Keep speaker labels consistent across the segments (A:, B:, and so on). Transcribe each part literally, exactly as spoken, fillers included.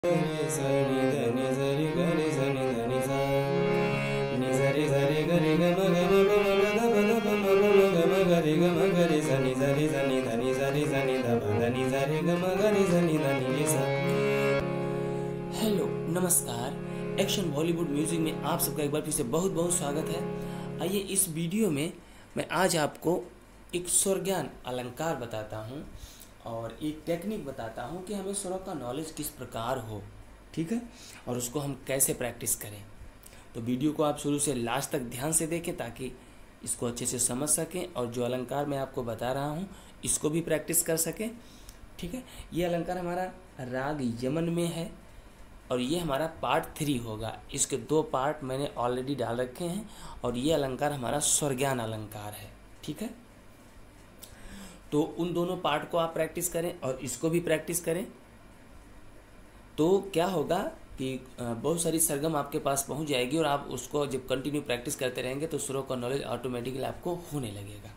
A: रे सा नि ध नि सा रे ग रे सा नि ध नि सा नि सा रे सा रे ग रे ग म ग म प म ग ध प ध प म ग म ग म ग रे ग म ग रे सा नि सा रे सा नि ध नि सा रे सा नि ध प ध नि सा रे ग म ग रे सा नि ध नि रे सा। हेलो नमस्कार, एक्शन बॉलीवुड म्यूजिक में आप सबका एक बार फिर से बहुत बहुत स्वागत है। आइए इस वीडियो में मैं आज आपको एक स्वर ज्ञान अलंकार बताता हूँ और एक टेक्निक बताता हूँ कि हमें स्वरों का नॉलेज किस प्रकार हो, ठीक है, और उसको हम कैसे प्रैक्टिस करें। तो वीडियो को आप शुरू से लास्ट तक ध्यान से देखें ताकि इसको अच्छे से समझ सकें और जो अलंकार मैं आपको बता रहा हूँ इसको भी प्रैक्टिस कर सकें, ठीक है। ये अलंकार हमारा राग यमन में है और ये हमारा पार्ट थ्री होगा। इसके दो पार्ट मैंने ऑलरेडी डाल रखे हैं और ये अलंकार हमारा स्वर ज्ञान अलंकार है, ठीक है। तो उन दोनों पार्ट को आप प्रैक्टिस करें और इसको भी प्रैक्टिस करें तो क्या होगा कि बहुत सारी सरगम आपके पास पहुंच जाएगी और आप उसको जब कंटिन्यू प्रैक्टिस करते रहेंगे तो सुरों का नॉलेज ऑटोमेटिकली आपको होने लगेगा,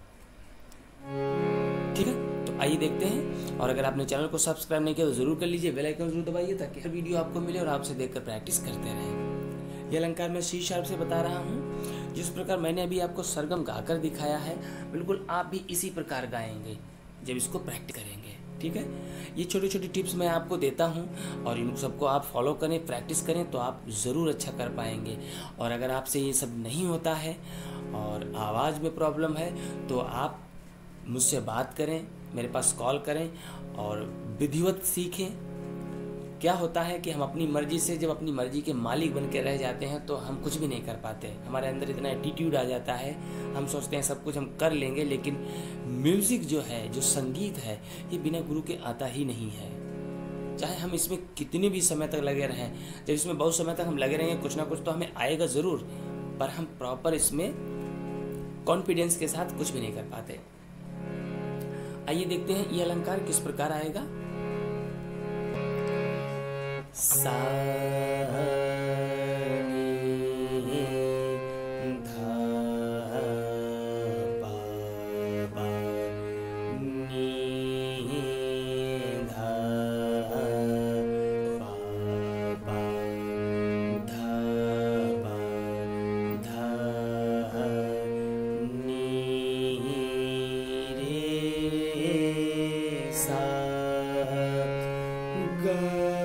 A: ठीक है। तो आइए देखते हैं। और अगर आपने चैनल को सब्सक्राइब नहीं किया तो जरूर कर लीजिए, बेल आइकन जरूर दबाइए ताकि हर वीडियो आपको मिले और आपसे देखकर प्रैक्टिस करते रहें। यह अलंकार मैं सी शार्प से बता रहा हूँ। जिस प्रकार मैंने अभी आपको सरगम गाकर दिखाया है बिल्कुल आप भी इसी प्रकार गाएंगे जब इसको प्रैक्टिस करेंगे, ठीक है। ये छोटी छोटी टिप्स मैं आपको देता हूँ और इन सबको आप फॉलो करें, प्रैक्टिस करें तो आप ज़रूर अच्छा कर पाएंगे। और अगर आपसे ये सब नहीं होता है और आवाज़ में प्रॉब्लम है तो आप मुझसे बात करें, मेरे पास कॉल करें और विधिवत सीखें। क्या होता है कि हम अपनी मर्जी से जब अपनी मर्जी के मालिक बन के रह जाते हैं तो हम कुछ भी नहीं कर पाते। हमारे अंदर इतना एटीट्यूड आ जाता है, हम सोचते हैं सब कुछ हम कर लेंगे, लेकिन म्यूज़िक जो है, जो संगीत है, ये बिना गुरु के आता ही नहीं है। चाहे हम इसमें कितने भी समय तक लगे रहें, जब इसमें बहुत समय तक हम लगे रहेंगे कुछ ना कुछ तो हमें आएगा ज़रूर, पर हम प्रॉपर इसमें कॉन्फिडेंस के साथ कुछ भी नहीं कर पाते। आइए देखते हैं ये अलंकार किस प्रकार आएगा। सा नी धा पा पा नी धा पा पा धा पा धा नी रे सा ग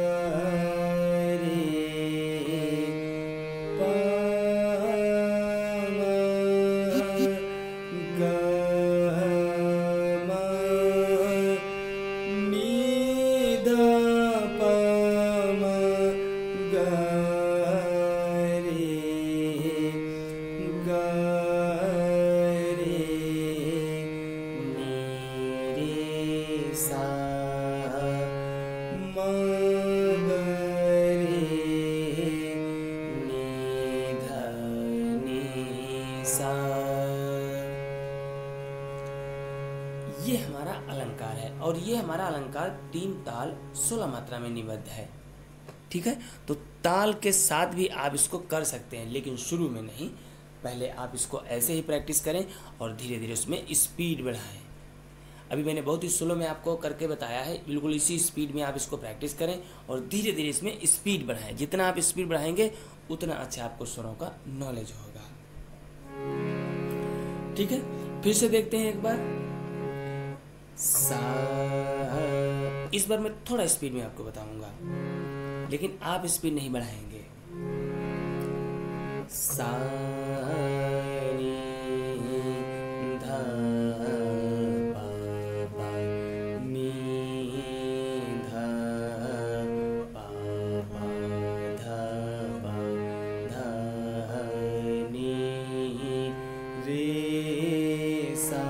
A: ये हमारा अलंकार है और ये हमारा अलंकार तीन ताल सोलह मात्रा में निबद्ध है, ठीक है। तो ताल के साथ भी आप इसको कर सकते हैं लेकिन शुरू में नहीं, पहले आप इसको ऐसे ही प्रैक्टिस करें और धीरे धीरे उसमें स्पीड बढ़ाएं। अभी मैंने बहुत ही स्लो में आपको करके बताया है, बिल्कुल इसी स्पीड में आप इसको प्रैक्टिस करें और धीरे धीरे इसमें स्पीड बढ़ाएं। जितना आप स्पीड बढ़ाएंगे उतना अच्छा आपको स्वरों का नॉलेज होगा, ठीक है। फिर से देखते हैं एक बार। सा, इस बार मैं थोड़ा स्पीड में आपको बताऊंगा लेकिन आप स्पीड नहीं बढ़ाएंगे। सा नी धा पा पा नी धा पा पा धा पा धा नी रे सा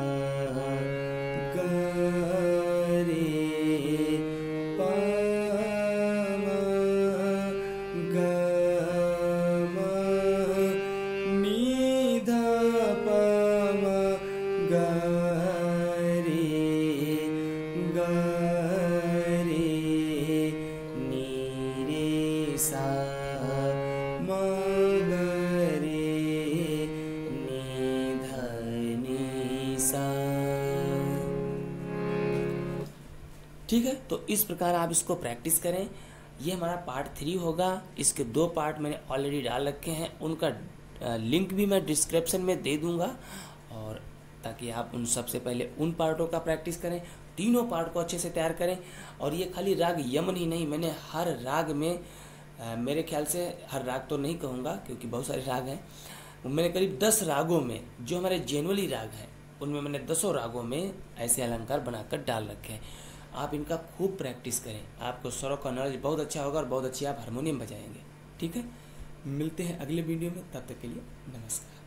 A: ठीक है। तो इस प्रकार आप इसको प्रैक्टिस करें
B: ये हमारा पार्ट थ्री होगा। इसके दो पार्ट मैंने ऑलरेडी डाल रखे हैं, उनका लिंक भी मैं डिस्क्रिप्शन में दे दूंगा, और ताकि आप उन सबसे पहले उन पार्टों का प्रैक्टिस करें, तीनों पार्ट को अच्छे से तैयार करें। और ये खाली राग यमन ही नहीं, मैंने हर राग में आ, मेरे ख्याल से हर राग तो नहीं कहूँगा क्योंकि बहुत सारे राग हैं, मैंने करीब दस रागों में, जो हमारे जेनुअली राग हैं उनमें मैंने दसों रागों में ऐसे अलंकार बनाकर डाल रखे हैं। आप इनका खूब प्रैक्टिस करें, आपको स्वरों का नॉलेज बहुत अच्छा होगा और बहुत अच्छी आप हारमोनियम बजाएंगे। ठीक है, मिलते हैं अगले वीडियो में, तब तक के लिए नमस्कार।